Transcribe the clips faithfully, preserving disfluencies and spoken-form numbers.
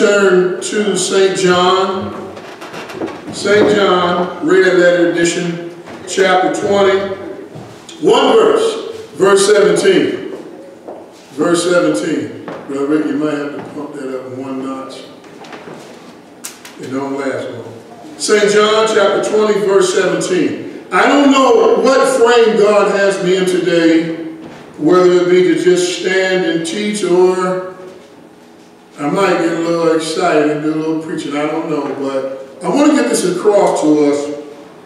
turn to Saint John. Saint John, red letter edition, chapter twenty. One verse, verse seventeen. Verse seventeen. Brother Rick, you might have to pump that up one notch. It don't last long. Saint John, chapter twenty, verse seventeen. I don't know what frame God has me in today, whether it be to just stand and teach, or I might get a little excited and do a little preaching. I don't know, but I want to get this across to us.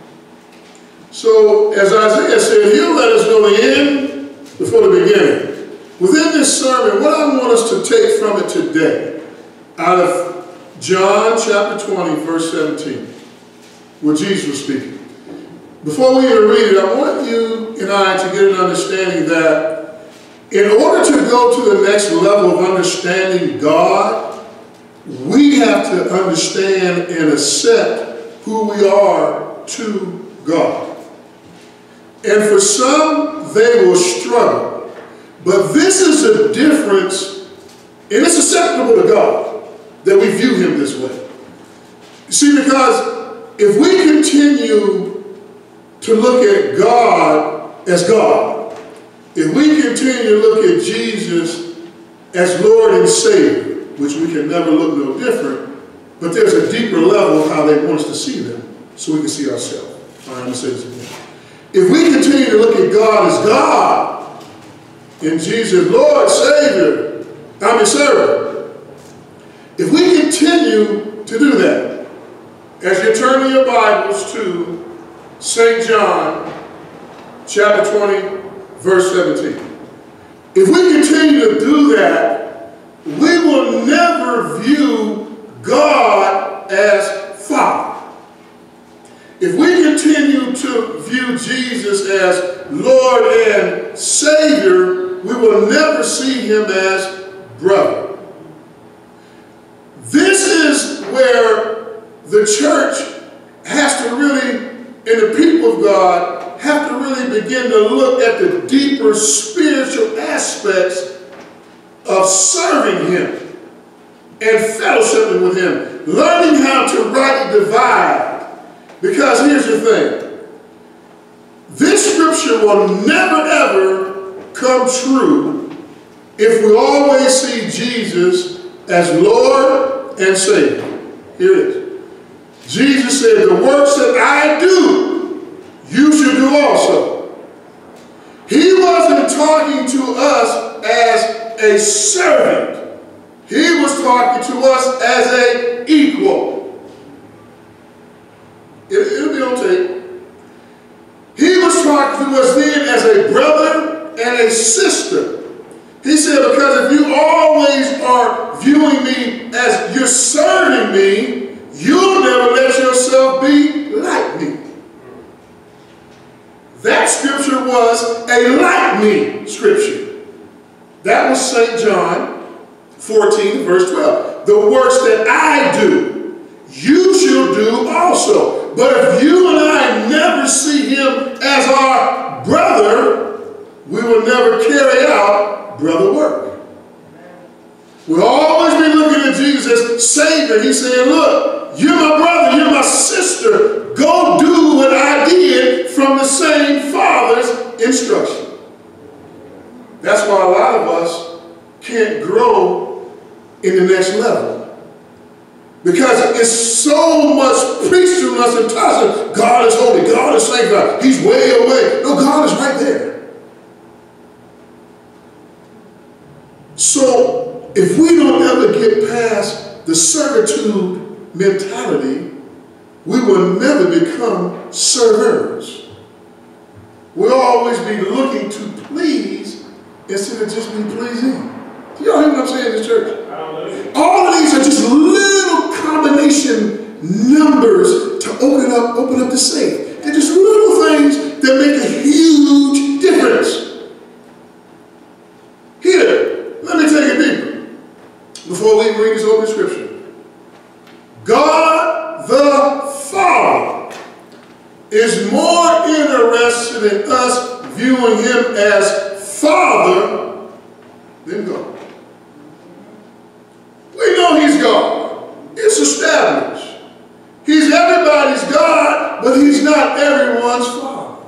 So, as Isaiah said, he'll let us know the end before the beginning. Within this sermon, what I want us to take from it today, out of John chapter twenty, verse seventeen, where Jesus was speaking. Before we even read it, I want you and I to get an understanding that in order to go to the next level of understanding God, we have to understand and accept who we are to God. And for some, they will struggle. But this is a difference, and it's acceptable to God that we view him this way. You see, because if we continue to look at God as God, if we continue to look at Jesus as Lord and Savior, which we can never look no different, but there's a deeper level of how they want us to see them, so we can see ourselves. All right, I'm going to say this again. If we continue to look at God as God, and Jesus, Lord, Savior, I'm your servant, if we continue to do that, as you turn your Bibles to Saint John, chapter twenty, verse seventeen. If we continue to do that, we will never view God as Father. If we continue to view Jesus as Lord and Savior, we will never see him as brother. This is where the church has to really, and the people of God have to really begin to look at the deeper spiritual aspects of serving him and fellowshipping with him, learning how to rightly divide. Because here's the thing, this scripture will never ever come true if we always see Jesus as Lord and Savior. Here it is. Jesus said, the works that I do, you should do also. He wasn't talking to us as a servant. He was talking to us as an equal. It, it'll be on tape. He was talking to us then as a brother and a sister. He said, because if you always are viewing me as you're serving me, you'll never let yourself be like me. That scripture was a like me scripture. That was Saint John fourteen, verse twelve. The works that I do, you shall do also. But if you and I never see him as our brother, we will never carry out brother work. We'll always be looking at Jesus as Savior. He's saying, look, you're my brother, you're my sister. Go do what I did from the same Father's instruction. That's why a lot of us can't grow in the next level. Because it's so much preached to us and taught us, God is holy, God is sanctified, he's way away. No, God is right there. So if we don't ever get past the servitude mentality, we will never become servers. We'll always be looking to please instead of just be pleasing. Do y'all hear what I'm saying in this church? All of these are just little combination numbers to open up, open up the safe. They're just little things that make a huge difference. Here, let me take it deeper before we read this open scripture. God the Father is more interested in us viewing him as Father than God. We know he's God. not everyone's father.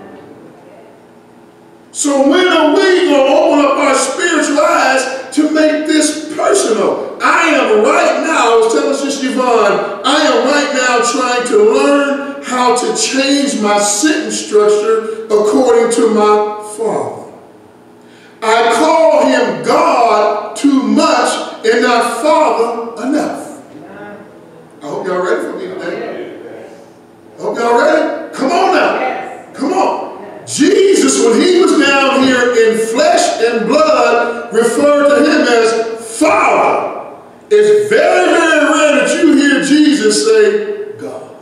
So when are we going to open up our spiritual eyes to make this personal? I am right now, I was telling Sister Yvonne, I am right now trying to learn how to change my sentence structure according to my Father. I call him God too much and not Father enough. I hope y'all ready for me today. I hope y'all ready? Come on now. Come on. Jesus, when he was down here in flesh and blood, referred to him as Father. It's very, very rare that you hear Jesus say, God.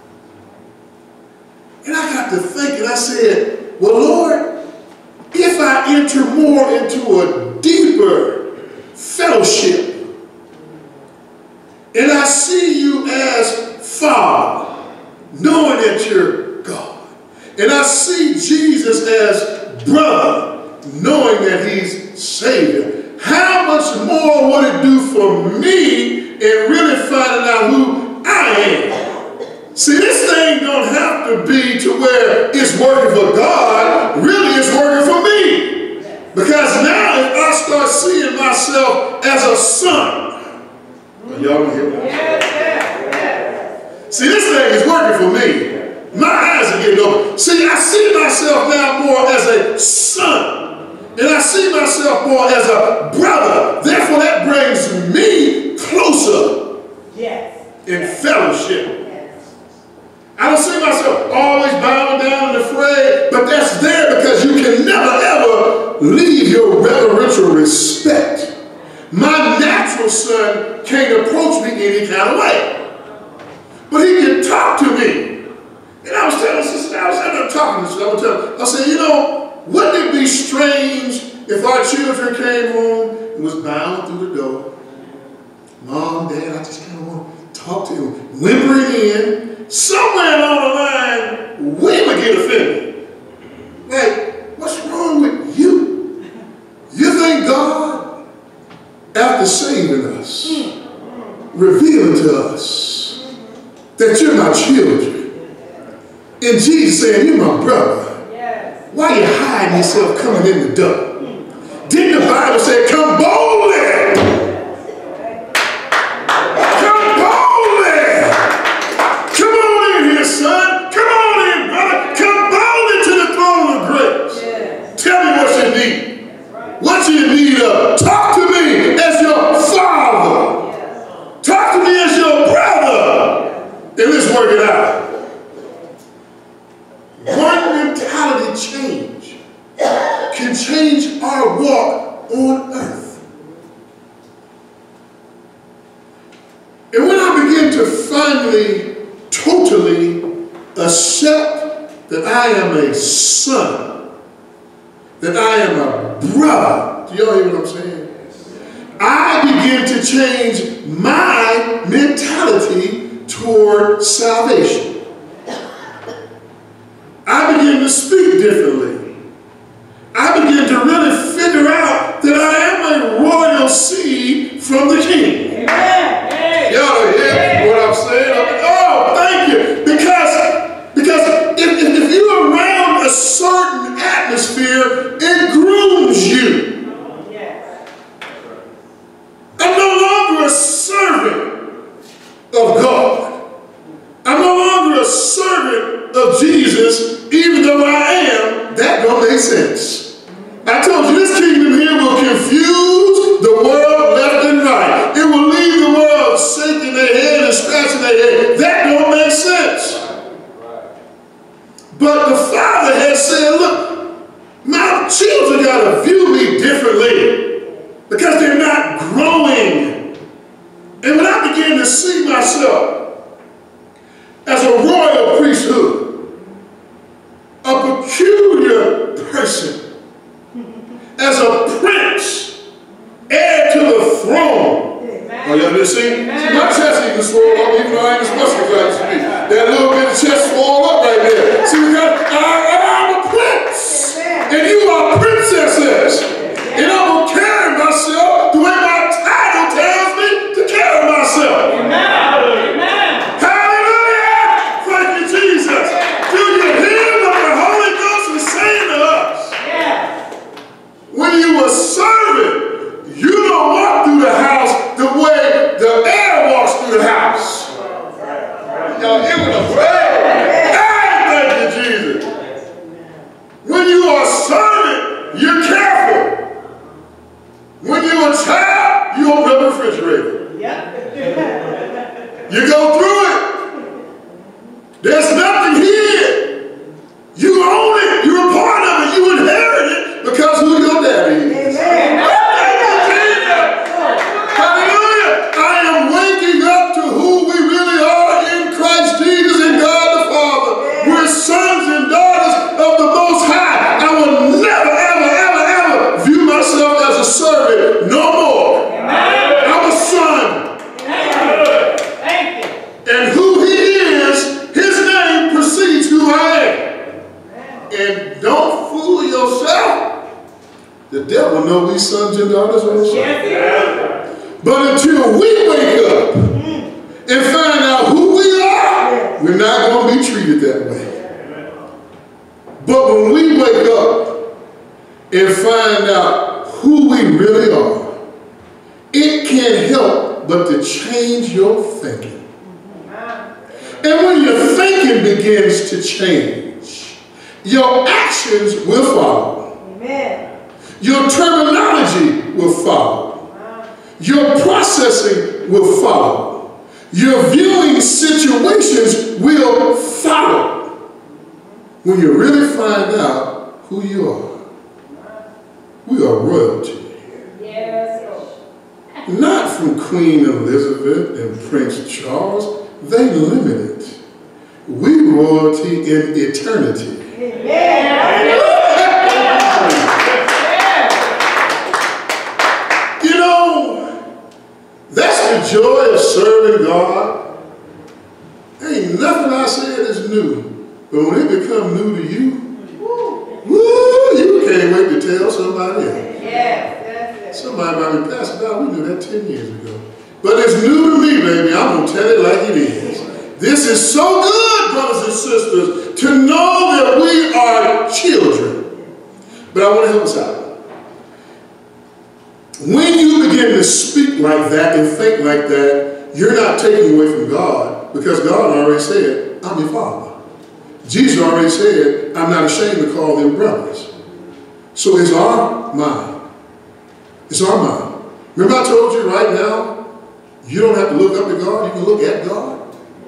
And I got to thinking, I said, well, Lord, if I enter more into a deeper fellowship, and I see you as Father, knowing that you're God, and I see Jesus as brother, knowing that he's Savior, how much more would it do for me in really finding out who I am? See, this thing don't have to be to where it's working for God, really it's working for me. Because now if I start seeing myself as a son, well, y'all don't hear that? See, this thing is working for me. My eyes are getting open. See, I see myself now more as a son. And I see myself more as a brother. Therefore, that brings me closer yes. in fellowship. Yes. I don't see myself always bowing down and afraid, but that's there because you can never, ever leave your reverential respect. My natural son can't approach me any kind of way. But he can talk to me. And I was telling sister, I was ended up talking to sister, I was telling, I said, you know, wouldn't it be strange if our children came home and was bound through the door? Mom, Dad, I just kind of want to talk to you. Whimpering in. Somewhere along the line, we would get offended. Like, what's wrong with you? You think God, after saving us, revealing to us that you're my children, and Jesus saying, you're my brother, why are you hiding yourself coming in the door? Didn't the Bible say, come boldly? Come boldly. Come on in here, son. Come on in, brother. Come boldly to the throne of grace. Tell me what you need. What you need of. Talk to me as your father. Talk to me as your brother. And let's work it out. One mentality change can change our walk on earth. And when I begin to finally, totally accept that I am a son, that I am a brother, do y'all hear what I'm saying? I begin to change my mentality toward salvation. I begin to speak differently. I begin to really figure out that I am a royal seed from the king. Amen. Y'all hear what I'm saying? Oh, thank you. Because, because if, if, if you're around a certain atmosphere, it grooms you. I'm no longer a servant of God. I'm no longer a servant of Jesus, even though I am. That don't make sense. I told you this kingdom here will confuse the world left and right. It will leave the world shaking their head and scratching their head. That don't make sense. But the Father has said, look, my children got to view me differently because they're not growing. And when I begin to see myself as a royal priesthood, a peculiar person, as a prince, heir to the throne. Amen. Oh, y'all didn't see? See, my chest even swole up, even though I ain't as muscular as I used to be. That little bit of chest swole up right there. See, because I, I'm a prince, Amen. And you are princesses. Amen. And I'm going to carry myself the way my title tells me to carry myself. Amen. Amen. Hallelujah! Thank you, Jesus. the house. Y'all hear what I'm saying? Thank you, Jesus. When you are a servant, you're careful. When you're a child, you open up the refrigerator. Yep. You go through it. There's nothing here. You own it. You're a part of it. You inherit it because who your daddy is. Amen. Hallelujah. I am waking up to who we really are in Christ Jesus and God the Father. We're sons and daughters of the Most High. I will never, ever, ever, ever view myself as a servant no more. I'm a son. Thank you. And who he is, his name precedes who I am. And don't fool yourself. The devil knows we sons and daughters also. But until we wake up and find out who we are, we're not going to be treated that way. But when we wake up and find out who we really are, it can't help but to change your thinking. And when your thinking begins to change, your actions will follow. Amen. Your terminology will follow. Your processing will follow. Your viewing situations will follow. When you really find out who you are, we are royalty. Yes. Not from Queen Elizabeth and Prince Charles. They limit it. We royalty in eternity. Amen. You know, that's the joy of serving God. Ain't nothing I said is new. But when it becomes new to you, woo, you can't wait to tell somebody else. Yes, that's it. Somebody might be passing by, we knew that ten years ago. But it's new to me, baby. I'm going to tell it like it is. This is so good, brothers and sisters, to know that we are children. But I want to help us out. When you begin to speak like that and think like that, you're not taking away from God, because God already said, I'm your father. Jesus already said, I'm not ashamed to call them brothers. So it's our mind. It's our mind. Remember I told you right now, you don't have to look up to God, you can look at God.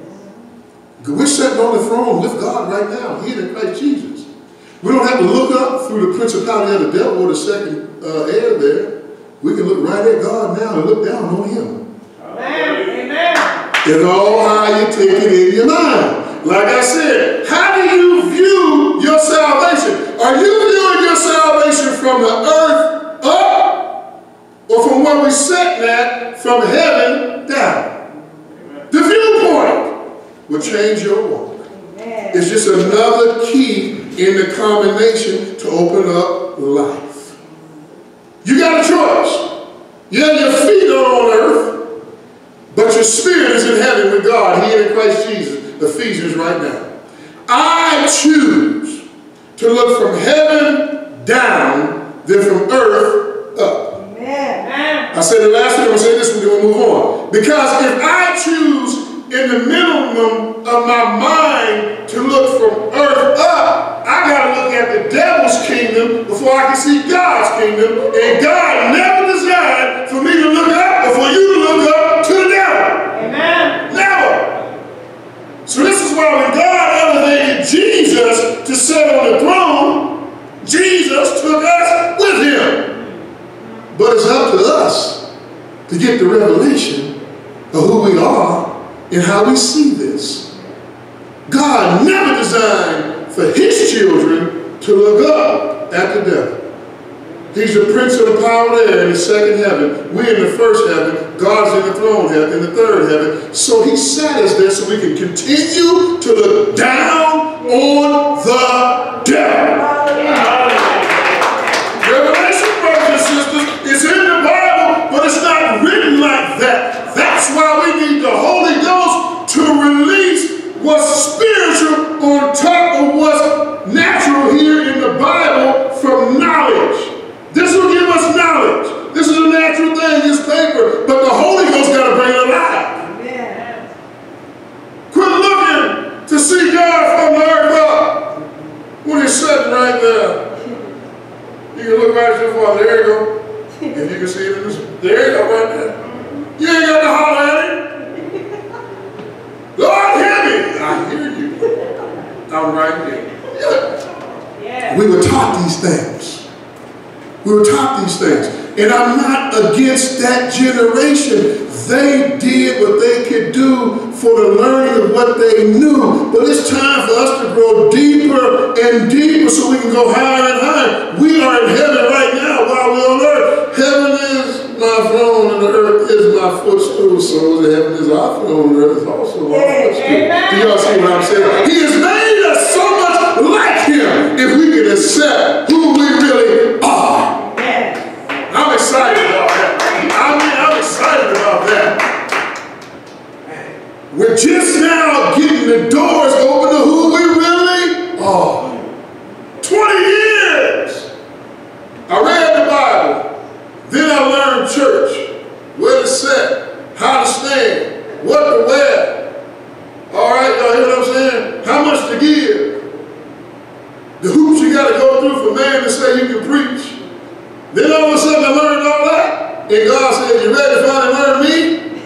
We're sitting on the throne with God right now, here in Christ Jesus. We don't have to look up through the principality of the devil or the second uh, air there. We can look right at God now and look down on him. Amen. Amen. It's all how you take it in your mind. Like I said, how do you view your salvation? Are you viewing your salvation from the earth up, or from where we're sitting at, from heaven down? The viewpoint will change your walk. Amen. It's just another key in the combination to open up life. You got a choice. Yeah, your feet are on earth, but your spirit is in heaven with God, here in Christ Jesus. Ephesians right now. I choose to look from heaven down than from earth up. Amen. I said it last week, I'm going to say this one, then we'll move on. Because if I choose in the minimum of my mind to look from earth up, I got to look at the devil's kingdom before I can see God's kingdom. And God never designed for me to look up or for you to look up to the devil. Amen. Never. So this is why when God elevated Jesus to sit on the throne, Jesus took us with him. But it's up to us to get the revelation of who we are and how we see this. God never designed for his children to look up at the devil. He's the prince of the power of the air in the second heaven. We're in the first heaven. God's in the throne heaven, in the third heaven. So he sat us there so we can continue to look down on the devil. Revelation, brothers and sisters, is in the Bible, but it's not written like that. That's why we need the Holy Ghost to release what's spiritual on top of what's natural here in the Bible from knowledge. This will give us knowledge. This is a natural thing, this paper, but the Holy Ghost got to bring it alive. Amen. were taught these things. We were taught these things. And I'm not against that generation. They did what they could do for the learning of what they knew. But it's time for us to grow deeper and deeper so we can go higher and higher. We are in heaven right now while we're on earth. Heaven is my throne and the earth is my footstool. So the heaven is our throne and the earth is also our footstool. Do y'all see what I'm saying? He has made us so much like him if we can accept who we really are. I'm excited about that. I mean, I'm excited about that. We're just now getting the doors open to who we really are. twenty years. I read the Bible. Then I learned church. Where to sit, how to stand, what to wear. All right, y'all hear what I'm saying? How much to give. The hoops you got to go through for man to say you can preach. Then all of a sudden I learned all that. And God said, you ready to finally learn me?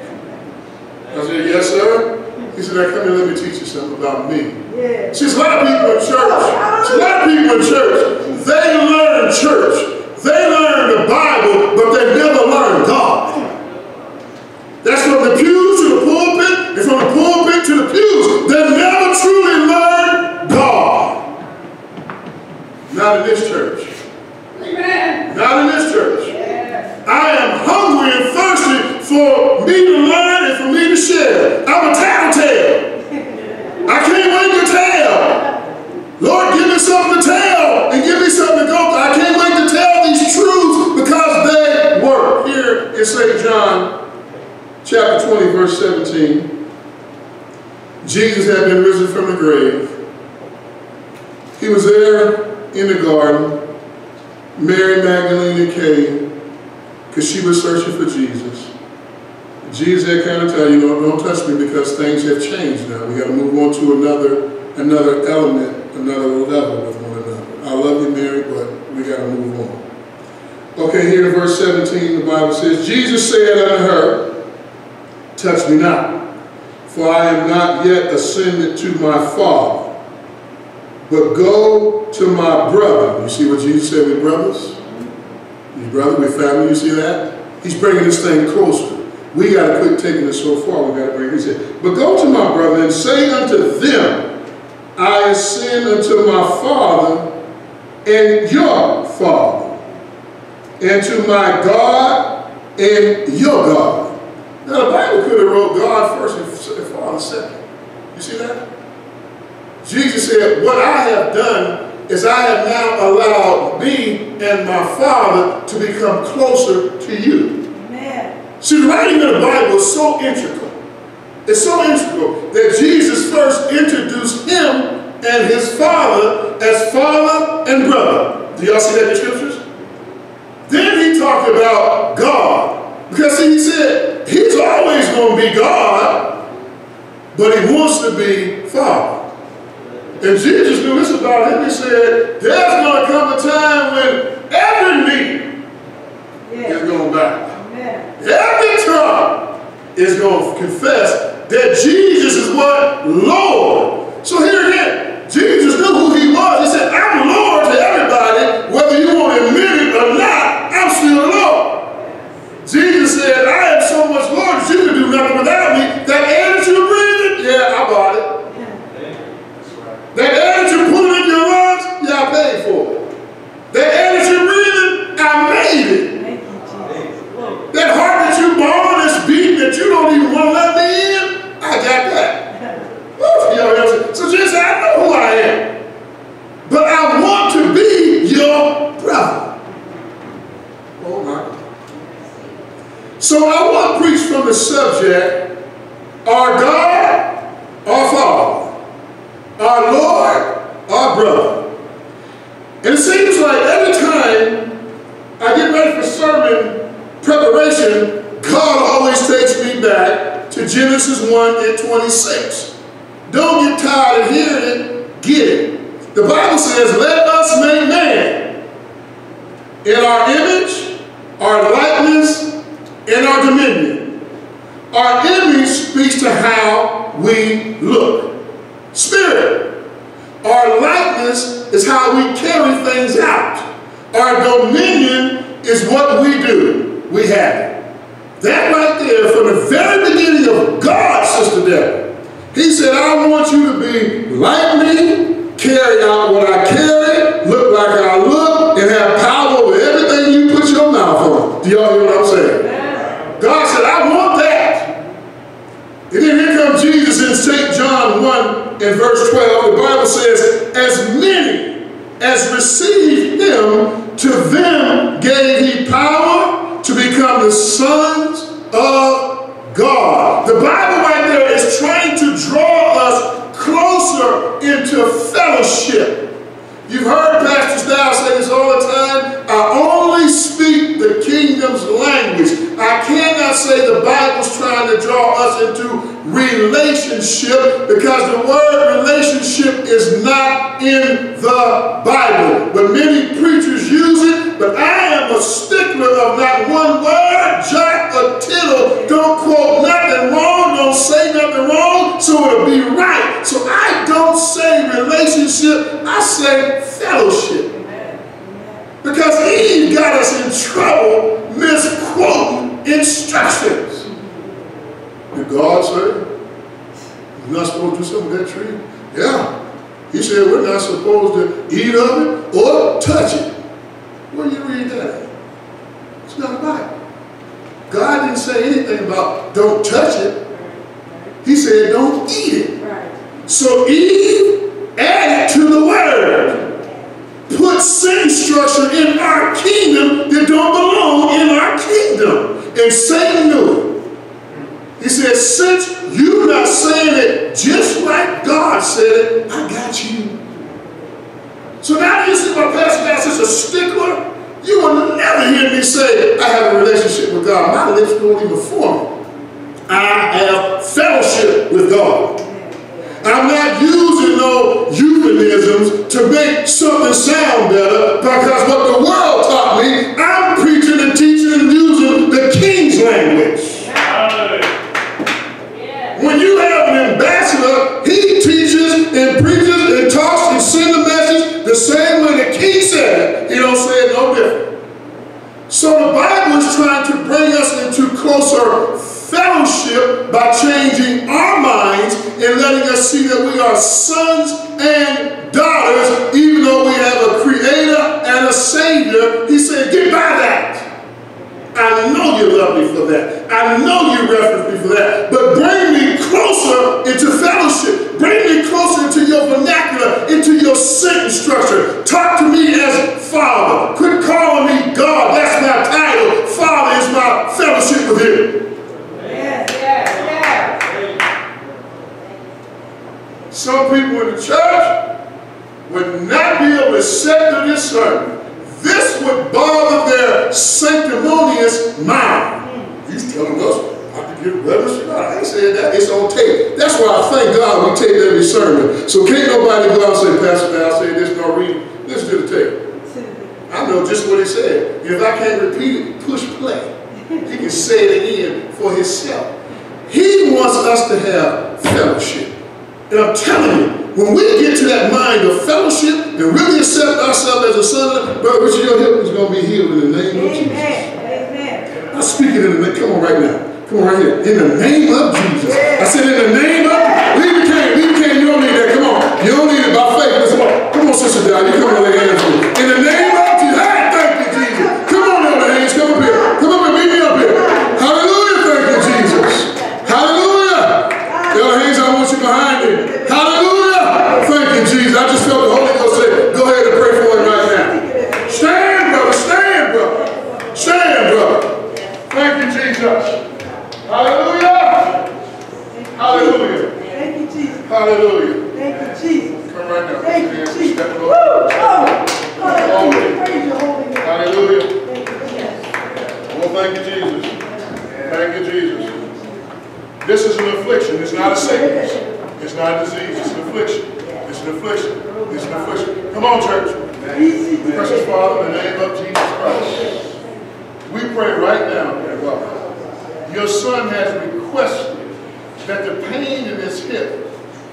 I said, yes, sir. He said, now come here, let me teach you something about me. Yeah. See, a lot of people in church, see, a lot of people in church, they learn church. They learn the Bible, but they never learn God. That's from the pews to the pulpit, and from the pulpit to the pews. They never truly learn God. Not in this church. Amen. Not in this church. Yeah. I am hungry and thirsty for me to learn and for me to share. I'm a tattletale. I can't wait to tell. Lord, give me something to tell and give me something to go through. I can't wait to tell these truths because they work. Here in Saint John chapter twenty, verse seventeen, Jesus had been risen from the grave. He was there in the garden. Mary Magdalene came because she was searching for Jesus. Jesus had kind of tell you, know, don't touch me because things have changed now. We got to move on to another, another element, another level with one another. I love you, Mary, but we got to move on. Okay, here in verse seventeen, the Bible says, Jesus said unto her, touch me not, for I am not yet ascended to my Father. But go to my brother. You see what Jesus said with brothers? His brother, with family, you see that? He's bringing this thing closer. We got to quit taking it so far. We got to bring it. He said, but go to my brother and say unto them, I ascend unto my Father and your Father, and to my God and your God. Now the Bible could have wrote God first and Father second. You see that? Jesus said, what I have done is I have now allowed me and my Father to become closer to you. Amen. See, the writing of the Bible is so integral. It's so integral that Jesus first introduced him and his Father as Father and brother. Do y'all see that in the scriptures? Then he talked about God. Because see, he said, he's always going to be God, but he wants to be Father. And Jesus knew this about him. He said, there's going to come a time when every knee yeah. is going to bow. Amen. Every tongue is going to confess that Jesus is what? Lord. So here again, Jesus knew who he was. He said, I'm Lord to everybody. Whether you want to admit it or not, I'm still Lord. Jesus said, I am so much Lord that you can do nothing without me. That air that you're breathing, yeah, I bought it. That air that you're putting in your lungs, yeah, I paid for it. That air that you're breathing, I made it. That heart that you're born that's beating that you don't even want to let me in, I got that. Woo, so Jesus said, I know who I am. But I want to be your brother. Oh my. So I want to preach from the subject, our God, our Father. Our Lord, our brother. And it seems like every time I get ready for sermon preparation, God always takes me back to Genesis one and twenty-six. Don't get tired of hearing it, get it. The Bible says, let us make man in our image, our likeness, and our dominion. Our image speaks to how we look. Spirit. Our likeness likeness is how we carry things out. Our dominion is what we do. We have it. That right there, from the very beginning of God, Sister Deborah, he said, I want you to be like me, carry out what I carry, look like I look, and have power over everything you put your mouth on. Do y'all hear what I'm saying? Yeah. God said, I want that. And then here comes Jesus in Saint John one and verse twelve. The Bible says, as many as received him, to them gave he power to become the sons of God. The Bible right there is trying to draw us closer into fellowship. You've heard Pastor Stiles say this all the time. I only speak the kingdom's language. I cannot say the Bible's trying to draw us into relationship, because the word relationship is not in the Bible. But many preachers use it, but I am a stickler of not one word, jot or tittle. Don't quote nothing wrong, don't say nothing wrong, so it'll be right. So I don't say relationship, I say fellowship. Because Eve got us in trouble misquoting instructions. Did God say you're not supposed to do something with that tree? Yeah. He said we're not supposed to eat of it or touch it. Where do you read that? It's not a Bible. God didn't say anything about don't touch it. He said don't eat it. So Eve added to the word. Put sin structure in our kingdom that don't belong in our kingdom. And Satan knew it. He said, since you're not saying it just like God said it, I got you. So now you see my pastor guy says a stickler. You will never hear me say, I have a relationship with God. My lips don't even form it. I have fellowship with God. I'm not using no euphemisms to make something sound better, because what the world taught me, I'm preaching and teaching and using the King's language. When you have an ambassador, he teaches and preaches and talks and sends the message the same way the King said it. He don't say it no different. So the Bible is trying to bring us into closer fellowship by changing our minds and letting us see that we are sons and daughters, even though we have a creator and a savior. He said, get by that. I know you love me for that. I know you reference me for that. But bring me closer into fellowship. Bring me closer into your vernacular, into your sentence structure. Talk to me as Father. Quit calling me God. That's my title. Father is my fellowship with him. Yes, yes, yes. Some people in the church would not be able to sit through this sermon. This would bother their sanctimonious mind. He's telling us how to get reverence. I ain't saying that. It's on tape. That's why I thank God we tape every sermon. So can't nobody go out and say, Pastor, I'll say this, no read. Listen to the tape. I know just what he said. If I can't repeat it, push play. He can say it again for himself. He wants us to have fellowship. And I'm telling you, when we get to that mind of fellowship and really accept ourselves as a son of God, Brother Richard, your hip is going to be healed in the name of Jesus. Amen. I speak it in the name. Come on right now. Come on right here. In the name of Jesus. I said in the name of, leave the cane, leave the cane. You don't need that. Come on. You don't need it by faith. Listen, come on, Sister Dad. You come on, lay hands on me. In the name of Jesus. Hey, thank you, Jesus. Come on, over hands. Come up here. Come up and meet me up here. Hallelujah. Thank you, Jesus. Hallelujah. The other hands, I want you behind me. Hallelujah. Thank you, Jesus. I just felt the Holy Ghost say, go ahead and pray for him right now. Stand, brother. Stand, brother. Stand, brother. Thank you, Jesus. Hallelujah. Hallelujah. Thank you, Jesus. Hallelujah. Thank you, Jesus. Come right now. Thank you, Jesus. Step it Woo! over. Oh, hallelujah. Praise your holy name. Hallelujah. Thank you, Jesus. Well, thank you, Jesus. Thank you, Jesus. This is an affliction. It's not a sickness. It's not a disease. It's an affliction. It's an affliction. It's an affliction. Come on, church. Precious Father, in the name of Jesus Christ, we pray right now, dear God, your son has requested that the pain in his hip, the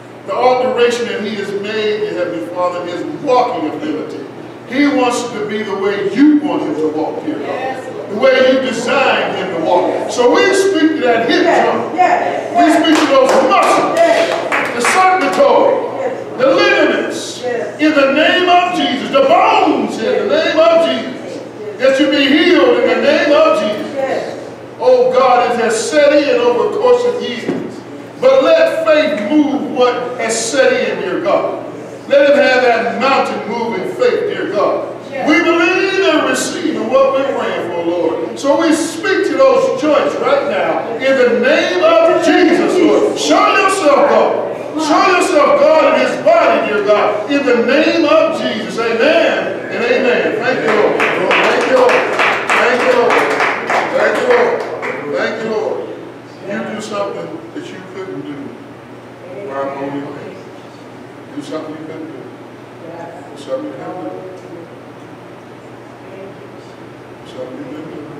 alteration that he has made, the Heavenly Father, is walking ability. He wants to be the way you want him to walk, dear God. The way you designed him to walk. So we speak to that hip joint. We speak to those muscles, the circulatory, the ligaments, in the name of Jesus. The bones, in the name of Jesus. That you be healed in the name of Jesus. Oh God, it has set in over the course of years. But let faith move what has set in, dear God. Let him have that mountain-moving faith, dear God. Yes. We believe and receive in what we're praying for, Lord. So we speak to those joints right now in the name of Jesus, Lord. Show yourself, God. Show yourself, God, in his body, dear God, in the name of Jesus. Amen and amen. Thank you, Lord. Thank you, Lord. Thank you, Lord. Thank you, Lord. Thank you, Lord. You do something that you couldn't do while I'm on your way. Do something you couldn't do. Do something you couldn't do. Do something you couldn't do.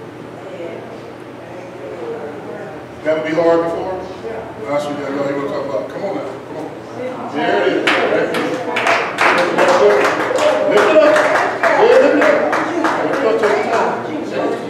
That would be hard before? Last week, I know you want to talk about. Come on now. Come on. There it is. Lift it up. Lift it up. Lift it up. Lift it up to the top. Lift it up.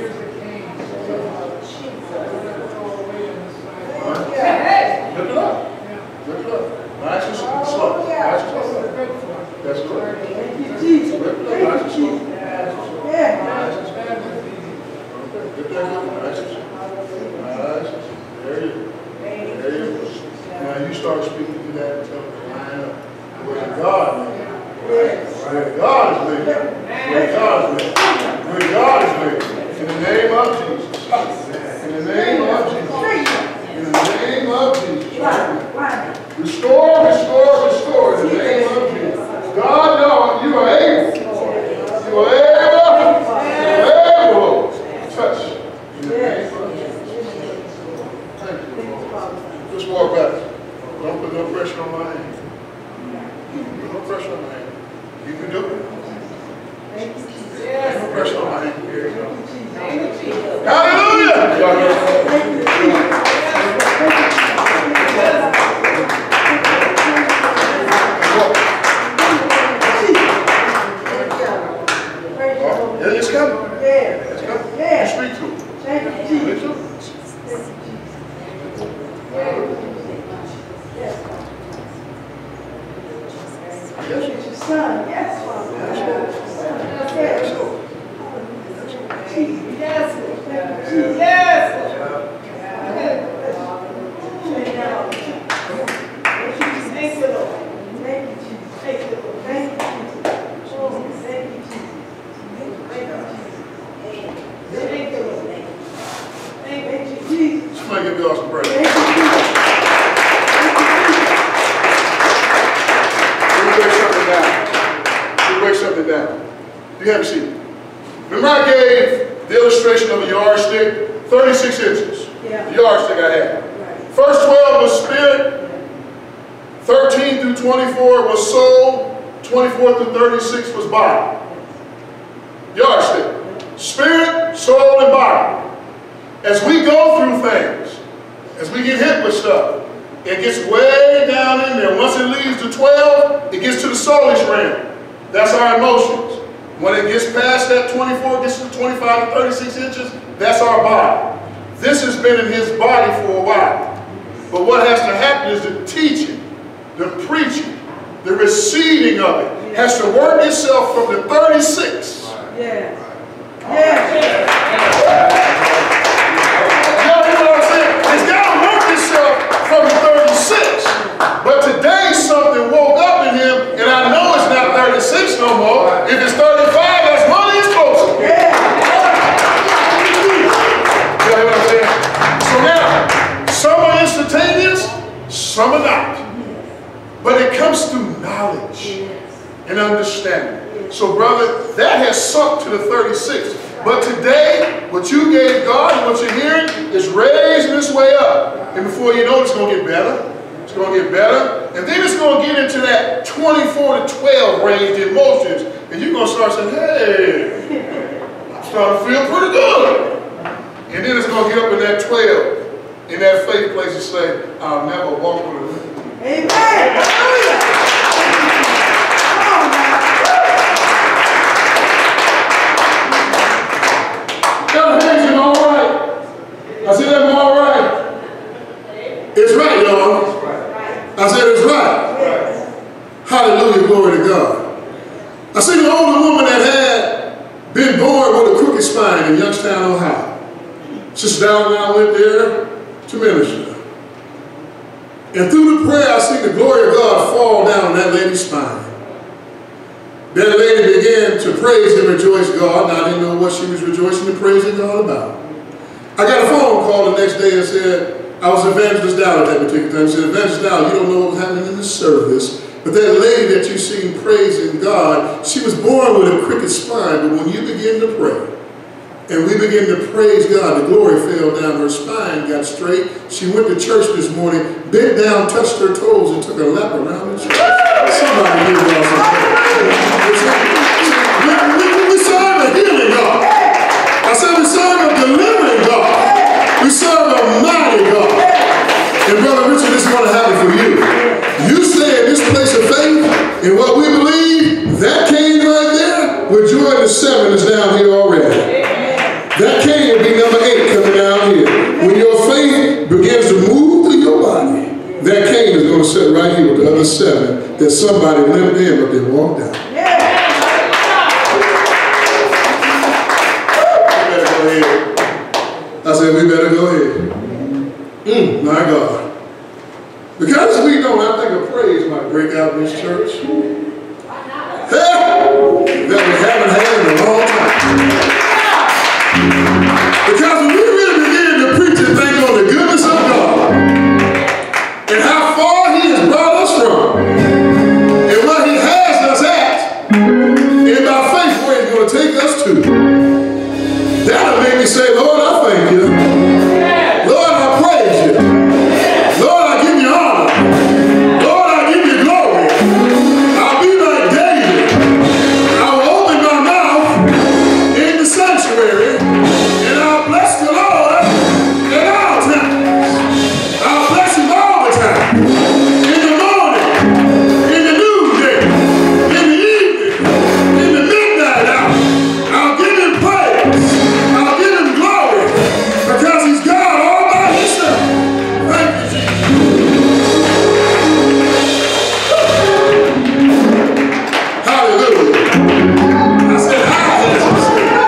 Lift it up. Nice and slow. Nice and slow. That's good. Lift it up. Nice and slow. Nice and slow. Lift that up. Nice and slow. Nice and slow. There you go. There you go. Now you start speaking to that and tell them to line up. Where God is. Where God is living. Where God is living. Where God is living. In the name of Jesus. In the name of Jesus. In the name of Jesus. Restore, restore, restore. In the name of Jesus. God, no, you are able. You are able. You are able to touch. In the name of Jesus. Thank you, Lord. Just walk back. Don't put no pressure on my hand. Put no pressure on my hand. You can do it. No pressure on my hand. Here you go. Hallelujah! Yeah, it's coming. It's coming. You speak to it. Speak to it. Yes, son. Yes, Father. Yes, Lord. Yes. Yes. Thank you, Lord. Thank you, Jesus. Thank you, Lord. Thank you, Jesus. Oh, thank you, Jesus. Thank you, Lord. Thank you, Jesus. Somebody give God some praise. Thank you, Jesus. Break something down. Break something down. You have a seat. Remember I gave the illustration of a yardstick, thirty-six inches. Yeah. The yardstick I had. Right. First twelve was spirit, thirteen through twenty-four was soul, twenty-four through thirty-six was body. Yardstick. Spirit, soul, and body. As we go through things, as we get hit with stuff, it gets way down in there. Once it leaves the twelve, it gets to the soulish realm. That's our emotions. When it gets past that twenty-four, gets to twenty-five to thirty-six inches, that's our body. This has been in his body for a while. But what has to happen is the teaching, the preaching, the receiving of it has to work itself from the thirty-six. Yeah. Yeah. You know what I'm saying? It's got to work itself from the thirty-six. But today something woke up in him, and I know it's not thirty-six no more. If it's thirty-five, that's money is closer. Yeah. You know what I'm saying? So now, some are instantaneous, some are not. But it comes through knowledge and understanding. So brother, that has sunk to the thirty-six. But today, what you gave God and what you're hearing is raising this way up. And before you know it, it's going to get better. It's going to get better. And then it's going to get into that twenty-four to twelve range in emotions. And you're going to start saying, hey, I'm starting to feel pretty good. And then it's going to get up in that twelve, in that faith place and say, I'll never walk with a Amen. Hallelujah. Come on now. Tell the hands, all right. I said, I'm all right. It's right, y'all. I said, it's right. Yes. Hallelujah, glory to God. I seen an older woman that had been born with a crooked spine in Youngstown, Ohio. Sister Dowd and I went there to minister. And through the prayer, I seen the glory of God fall down on that lady's spine. That lady began to praise and rejoice God, and I didn't know what she was rejoicing and praising God about. I got a phone call the next day and said, I was Evangelist Dowd at that particular time. I said, Evangelist Dowd, you don't know what was happening in the service, but that lady that you seen praising God, she was born with a crooked spine, but when you begin to pray, and we began to praise God, the glory fell down, her spine got straight. She went to church this morning, bent down, touched her toes, and took a lap around the church. Somebody give God some praise. We, we serve a healing God. I said we serve a delivering God. We serve a mighty God. And Brother Richard, this is going to happen for you. You stay in this place of faith, and what we believe, that cane right there, we're joining the seven that's down here already. That cane will be number eight coming down here. When your faith begins to move through your body, that cane is going to sit right here with the other seven that somebody limped in but they walked out. Yeah. We better go ahead. I said, we better go ahead. Mm, my God. Because we don't, I think a praise might break out in this church. Hey, that we haven't had in a long time. Because when we really begin to preach and think on the goodness of God and how far He has brought us from and where He has us at and by faith where He's going to take us to, that'll make me say, Lord, I thank you. Lord, I praise you. Lord, I give you honor. Lord, I give you glory. I'll be like David. I will open my mouth in the sanctuary. Bless the Lord at all times. I'll bless Him all the time. In the morning, in the noonday, in the evening, in the midnight hour. I'll give Him praise. I'll give Him glory because He's God all by Himself. Thank you, Jesus. Hallelujah. I said, how has He said?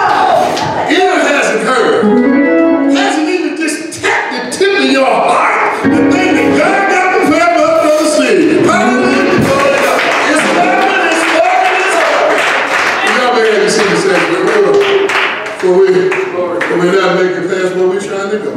Hasn't even just tapped the tip of your heart, the thing that God got prepared for us to see. Hallelujah. It's happening, it's happening, it's happening. Y'all may have to see the same, but we, but we're not making past where we're trying to go.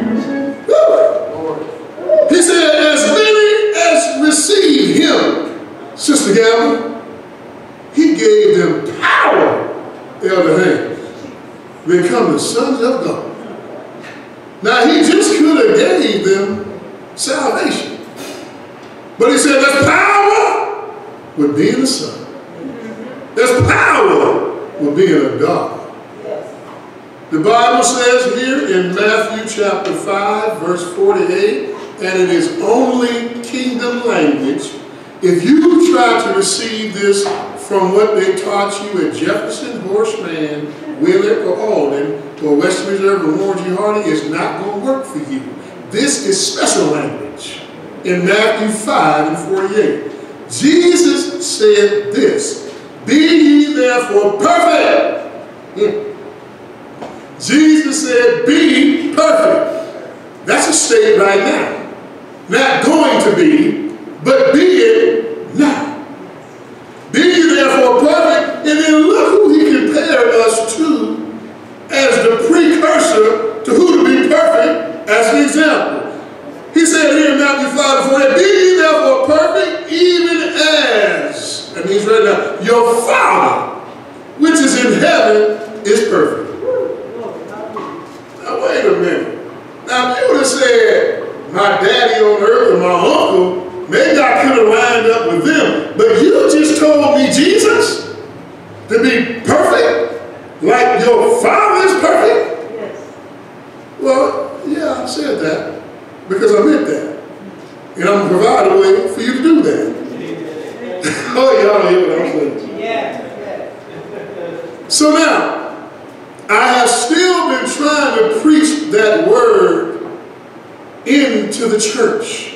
Woo. He said, as many as receive Him, Sister Gamble, He gave them power, Elder Hank, become the sons of God. Now, He just could have gave them salvation. But He said there's power with being a son. There's power with being a God. The Bible says here in Matthew chapter five, verse forty-eight, and it is only kingdom language. If you try to receive this from what they taught you at Jefferson, Horseman, Willett, or Alden, or Western Reserve, or Warren G. Hardy, it's not going to work for you. This is special language in Matthew five and forty-eight. Jesus said this, be ye therefore perfect. Hmm. Jesus said, be perfect. That's a state right now. Not going to be, but be it now. Be ye therefore perfect, and then look who He compared us to as the precursor to who to be perfect as an example. He said here in Matthew five and forty, be ye therefore perfect, even as, that means right now, your Father, which is in heaven, is perfect. Now wait a minute. Now if you would have said, my daddy on earth or my uncle, maybe I could have lined up with them. But you just told me, Jesus, to be perfect, like your Father is perfect? Yes. Well, yeah, I said that because I meant that. And I'm going to provide a way for you to do that. Oh, y'all don't hear what I'm saying. Yes. So now, I have still been trying to preach that word into the church.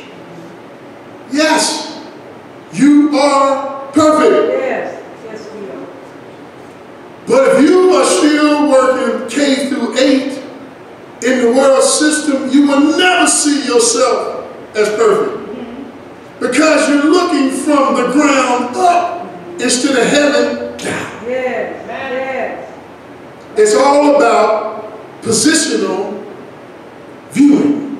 Yes, you are perfect. Yes. Yes, we are. But if you are still working K through eight in the world system, you will never see yourself as perfect. Because you're looking from the ground up instead of heaven down. Yes. Yes. It's all about positional viewing.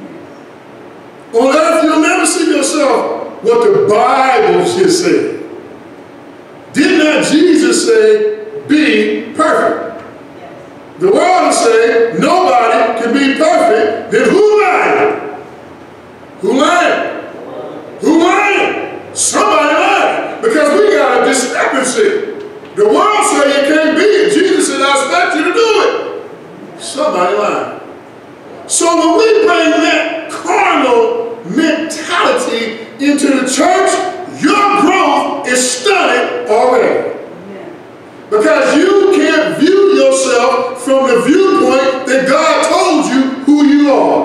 On earth, you'll never see yourself what the Bible just said. Did not Jesus say, be perfect? The world will say, nobody can be perfect. Then who lied? Who lied? Who lied? Somebody lied. Because we got a discrepancy. The world say you can't be it. Jesus said, I expect you to do it. Somebody lied. So when we bring that carnal mentality into the church, your growth is stunted already. Because you can't view yourself from the viewpoint that God told you who you are.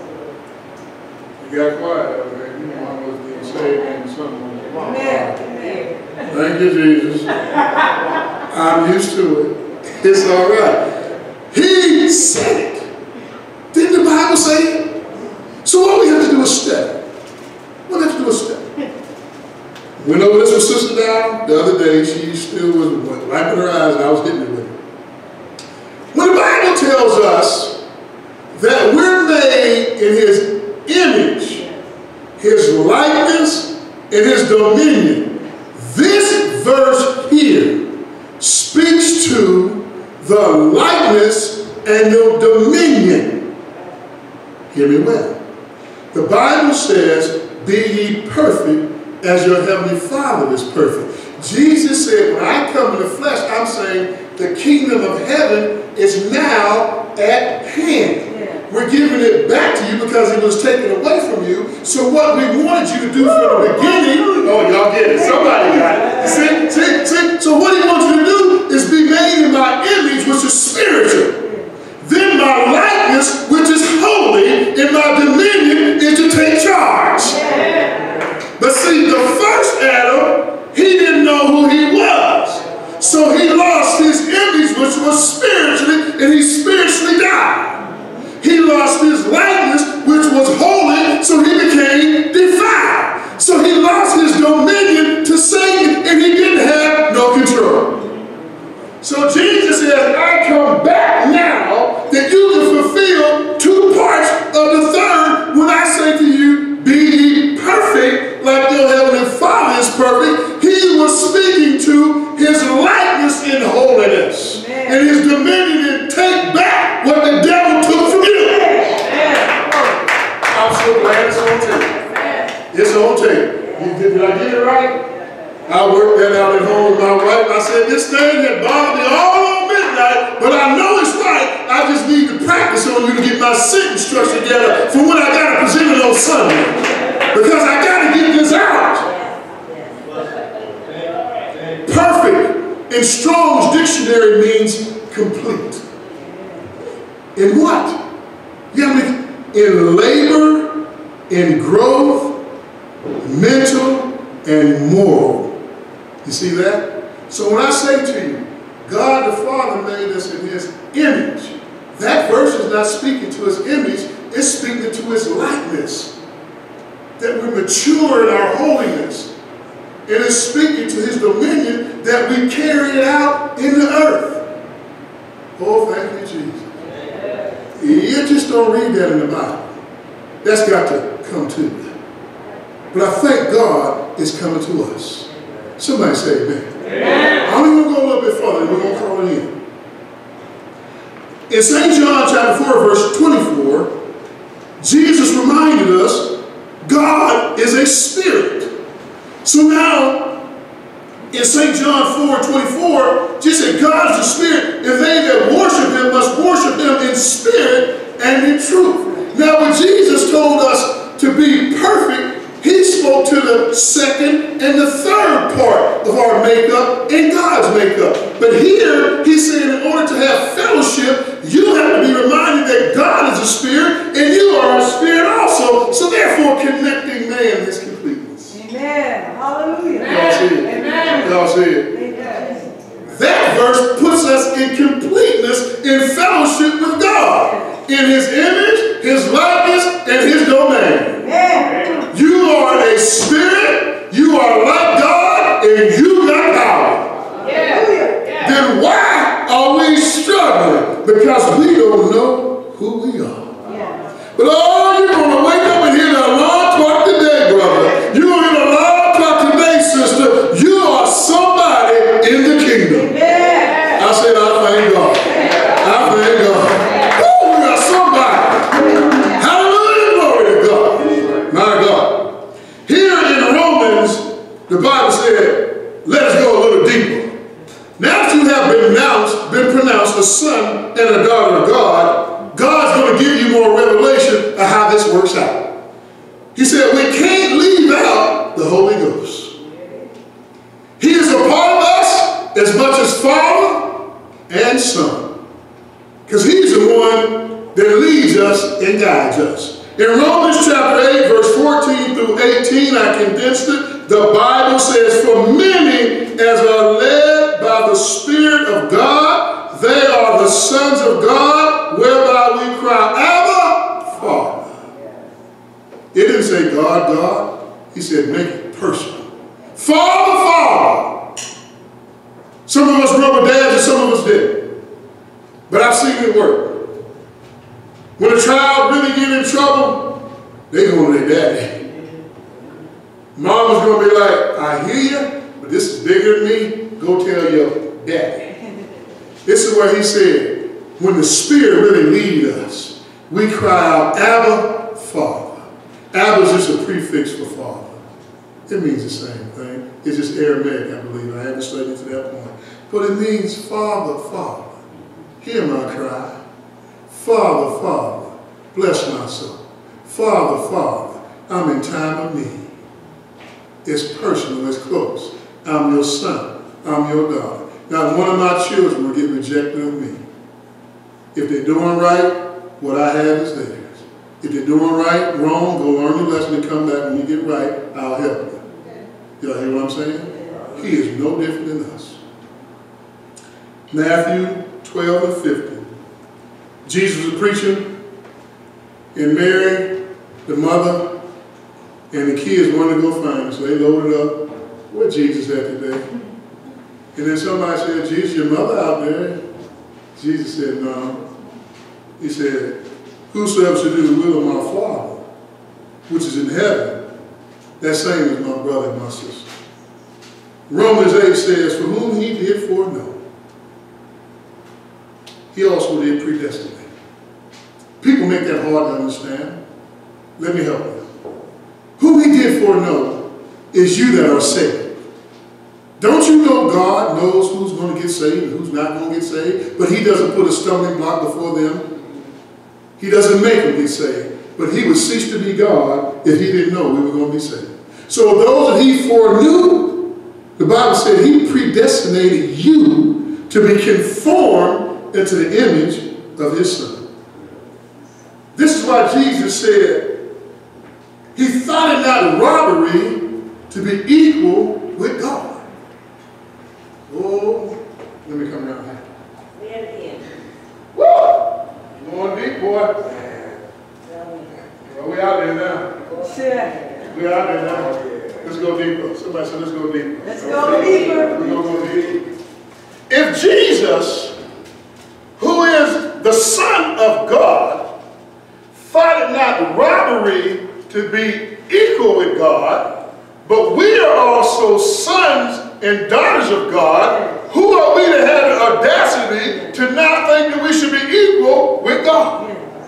You got quiet over there. You know I was being saved and something was wrong. Thank you, Jesus. I'm used to it. It's all right. He said it. Didn't the Bible say it? So all we have to do is study. What we have to do is study. Went over this with Sister Down the other day. She still was wiping her eyes and I was getting it with her. When the Bible tells us that we're made in His image, His likeness, and His dominion, this verse here speaks to the likeness and the dominion. Hear me well. The Bible says, be ye perfect as your heavenly Father is perfect. Jesus said, when I come in the flesh, I'm saying the kingdom of heaven is now at hand. Yeah. We're giving it back to you because it was taken away from you. So what we wanted you to do from the beginning, oh, y'all get it. Somebody got it. See, see, see. So what He wants you to do is be made in my image, which is spiritual. Then my likeness, which is holy, and my dominion is to take charge. Yeah. But see, the first Adam, he didn't know who he was. So he lost his image, which was spiritually, and he spiritually died. He lost his likeness, which was holy, so he became defiled. So he lost his dominion to Satan, and he didn't have no control. So Jesus says, I come back now that you can fulfill two parts of the third when I say to you, be ye perfect like your heavenly Father is perfect. He was speaking to his likeness in holiness. Amen. And his dominion and take back what the devil took from you. Amen. I'm so glad it's on tape. It's on tape. Did, did I get it right? I worked that out at home with my wife. I said, this thing had bothered me all on midnight, but I know it's right. I just need to practice on you to get my sentence structure together for when I got to present it on Sunday. Because I got to get this out. Perfect in Strong's dictionary means complete. In what? Yeah, I mean, in labor, in growth, mental, and moral. You see that? So when I say to you, God the Father made us in His image, that verse is not speaking to His image, it's speaking to His likeness. That we mature in our holiness. And it's speaking to His dominion that we carry it out in the earth. Oh, thank you, Jesus. You just don't read that in the Bible. That's got to come to you. But I thank God it's coming to us. Somebody say amen. Amen. I'm going to go a little bit further and we're going to call it in. In Saint John chapter four, verse twenty-four, Jesus reminded us God is a spirit. So now, in Saint John four, twenty-four, Jesus said God is a spirit, and they that worship Him must worship Him in spirit and in truth. Now when Jesus told us to be perfect, He spoke to the second and the third part of our makeup and God's makeup. But here, he's saying in order to have fellowship, you have to be reminded that God is a spirit and you are a spirit also. So therefore, connecting man is completeness. Amen. Hallelujah. Y'all see it? Amen. Y'all see it? Amen. That verse puts us in completeness in fellowship with God, in his image, his likeness, and his domain. Amen. You are a spirit, you are like God, and you got power. Yeah. Then why are we struggling? Because we don't know who we are. Yeah. But oh, you're going to wake up and hear the alarm clock today, brother. You're going to hear the alarm clock today, sister. You are somebody in the kingdom. Yeah. I said, I thank God. I thank God. Oh, we are somebody. Hallelujah, glory to God. My God. Here in Romans, the Bible said, let us go a little deeper. Now that you have been pronounced, been pronounced a son and a daughter of God, God's going to give you more revelation of how this works out. He said, we can't leave out the Holy Ghost. He is a part of us as much as Father and Son. Because he's the one that leads us and guides us. In Romans chapter eight, verse fourteen through eighteen, I condensed it. The Bible says, for many as are led by the Spirit of God, they are the sons of God, whereby we cry, Abba, Father. It didn't say God, God. He said, make it personal. Father, Father. Some of us grew up with dads and some of us didn't. But I've seen it work. When a child really get in trouble, they go to their daddy. Mama's going to be like, I hear you, but this is bigger than me. Go tell your daddy. This is what he said. When the Spirit really leads us, we cry out, Abba, Father. Abba is just a prefix for Father. It means the same thing. It's just Aramaic, I believe. I haven't studied to that point. But it means Father, Father. Hear my cry. Father, Father, bless my soul. Father, Father, I'm in time of need. It's personal, it's close. I'm your son. I'm your daughter. Not one of my children will get rejected of me. If they're doing right, what I have is theirs. If they're doing right, wrong, go learn your lesson and come back. When you get right, I'll help you. Y'all hear what I'm saying? He is no different than us. Matthew twelve and fifty. Jesus was preaching, and Mary, the mother, and the kids wanted to go find him. So they loaded up where Jesus at today. And then somebody said, Jesus, your mother out there? Jesus said, no. He said, whosoever should do the will of my Father, which is in heaven, that same is my brother and my sister. Romans eight says, for whom he did foreknow, he also did predestinate. People make that hard to understand. Let me help you. Who he did foreknow is you that are saved. Don't you know God knows who's going to get saved and who's not going to get saved? But he doesn't put a stumbling block before them. He doesn't make them get saved. But he would cease to be God if he didn't know we were going to be saved. So those that he foreknew, the Bible said he predestinated you to be conformed into the image of his son. This is why Jesus said he thought it not robbery to be equal with God. Oh, let me come down here. Woo! Going deep, boy. Well, we out there now. We out there now. Let's go deeper. Somebody said, let's go deeper. Let's go deeper. We're going to go deeper. If Jesus, who is the Son of God, thought it not robbery to be equal with God, but we are also sons and daughters of God, who are we to have the audacity to not think that we should be equal with God?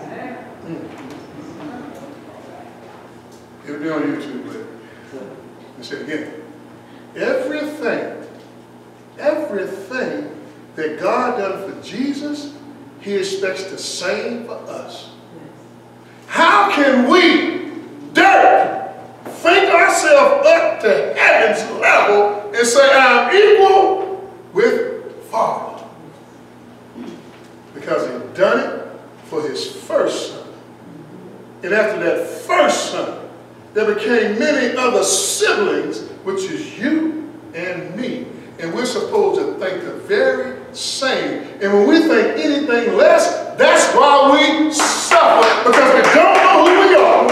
It'll be on YouTube later. Let me say it again. Everything, everything that God done for Jesus, he expects the same for us. How can we, dirt, think ourselves and say, I'm equal with Father. Because he done it for his first son. And after that first son, there became many other siblings, which is you and me. And we're supposed to think the very same. And when we think anything less, that's why we suffer, because we don't know who we are.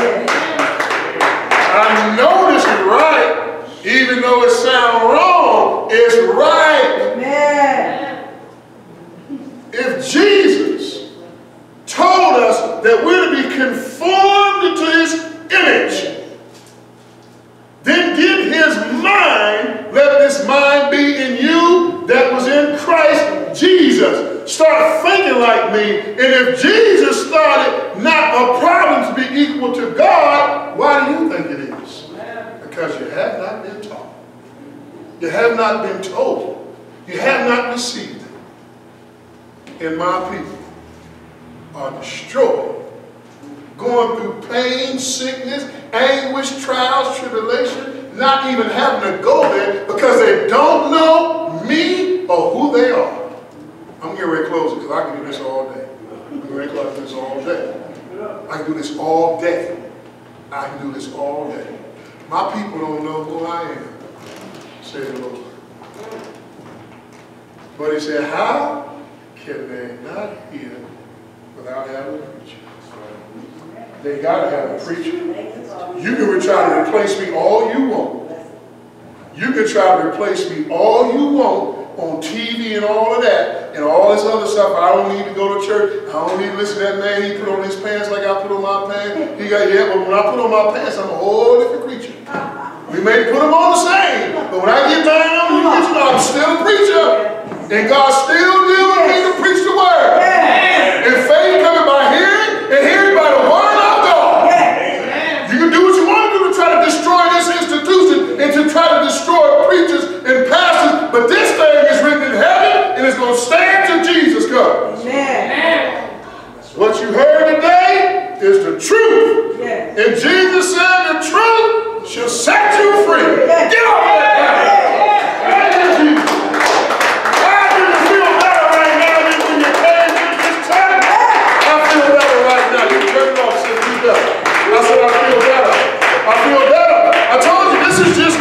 I know this is right, even though it sounds wrong, it's right. Amen. If Jesus told us that we're to be conformed to his image, then give his mind, let this mind be in you that was in Christ Jesus. Start thinking like me. And if Jesus thought it not a problem to be equal to God, why do you think it is? Because you have not been taught. You have not been told. You have not received it. And my people are destroyed, going through pain, sickness, anguish, trials, tribulation, not even having to go there because they don't know me or who they are. I'm getting ready to close it because I can do this all day. I'm getting ready to close this all day. I can do this all day. I can do this all day. My people don't know who I am, say the Lord. But he said, how can they not hear without having a preacher? They got to have a preacher. You can try to replace me all you want. You can try to replace me all you want on T V and all of that and all this other stuff. I don't need to go to church. I don't need to listen to that man. He put on his pants like I put on my pants. He got, yeah, but when I put on my pants, I'm a whole different creature. We may put them on the same, but when I get down on the preacher, I'm still a preacher. And God still deals with me to preach the word. And faith coming by hearing, and hearing by the word of God. You can do what you want to do to try to destroy this institution and to try to destroy preachers and pastors, but this thing is written in heaven and it's going to stand till Jesus comes. Amen. What you heard today is the truth. Yes. And Jesus said the truth shall set you free. Yes. Get off that path. Thank you, Jesus. How do you feel better right now than when you came to this church? I feel better right now. You turn it off, said you better. I said I feel better. I feel better. I told you this is just